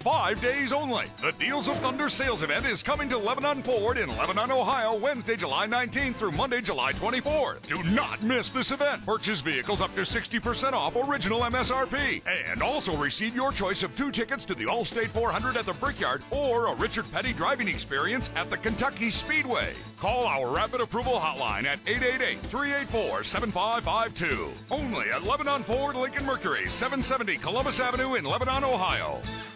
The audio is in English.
5 days only. The Deals of Thunder sales event is coming to Lebanon Ford in Lebanon, Ohio, Wednesday, July 19th through Monday, July 24th. Do not miss this event. Purchase vehicles up to 60% off original MSRP. And also receive your choice of 2 tickets to the Allstate 400 at the Brickyard or a Richard Petty driving experience at the Kentucky Speedway. Call our Rapid Approval Hotline at 888-384-7552. Only at Lebanon Ford Lincoln Mercury, 770 Columbus Avenue in Lebanon, Ohio.